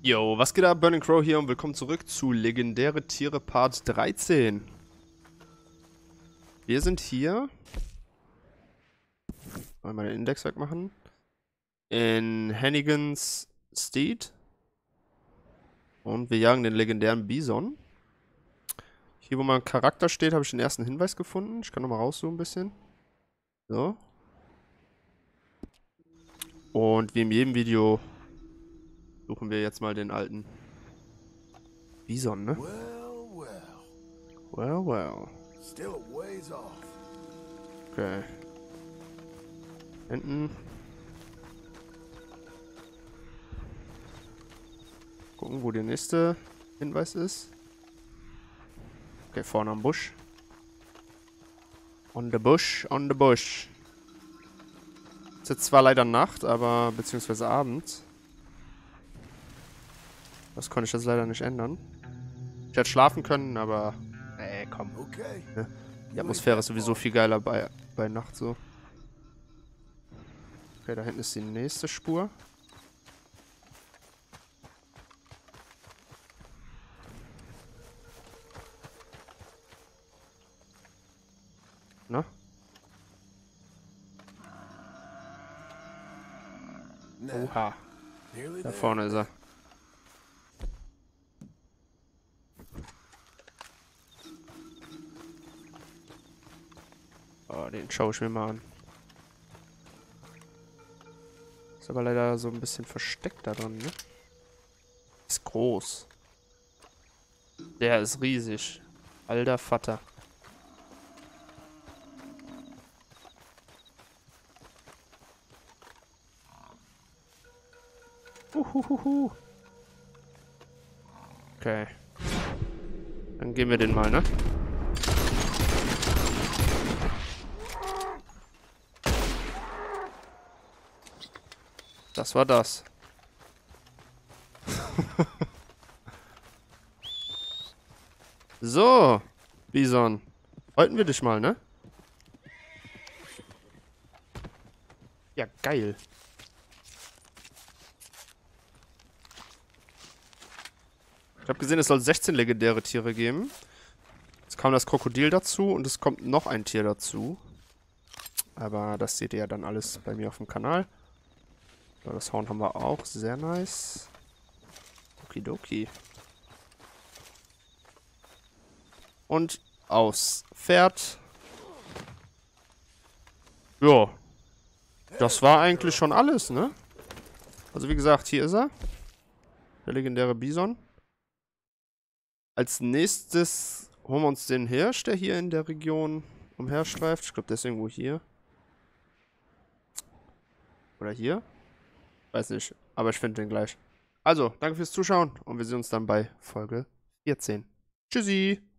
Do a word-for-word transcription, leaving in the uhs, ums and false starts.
Yo, was geht ab? Burning Crow hier und willkommen zurück zu Legendäre Tiere Part dreizehn. Wir sind hier. Mal den Index wegmachen. In Hannigans Steed. Und wir jagen den legendären Bison. Hier, wo mein Charakter steht, habe ich den ersten Hinweis gefunden. Ich kann nochmal rauszoomen ein bisschen. So. Und wie in jedem Video suchen wir jetzt mal den alten Bison, ne? Well, well. Well, well. Still a ways off. Okay. Hinten. Gucken, wo der nächste Hinweis ist. Okay, vorne am Busch. On the bush, on the bush. Ist jetzt zwar leider Nacht, aber beziehungsweise Abend. Das konnte ich jetzt leider nicht ändern. Ich hätte schlafen können, aber... Nee, komm. Okay. Ne? Die Atmosphäre ist sowieso viel geiler bei, bei Nacht so. Okay, da hinten ist die nächste Spur. Na? Now, Oha. nearly Da there. vorne ist er. Oh, den schaue ich mir mal an. Ist aber leider so ein bisschen versteckt da drin, ne? Ist groß. Der ist riesig. Alter Vater. Uhuhuhu. Okay. Dann gehen wir den mal, ne? Das war das. So, Bison. Wollten wir dich mal, ne? Ja, geil. Ich habe gesehen, es soll sechzehn legendäre Tiere geben. Jetzt kam das Krokodil dazu und es kommt noch ein Tier dazu. Aber das seht ihr ja dann alles bei mir auf dem Kanal. So, das Horn haben wir auch. Sehr nice. Okidoki. Und aus Pferd. Ja. Das war eigentlich schon alles, ne? Also wie gesagt, hier ist er. Der legendäre Bison. Als nächstes holen wir uns den Hirsch, der hier in der Region umherstreift. Ich glaube, der ist irgendwo hier. Oder hier. Weiß nicht, aber ich finde den gleich. Also, danke fürs Zuschauen und wir sehen uns dann bei Folge vierzehn. Tschüssi!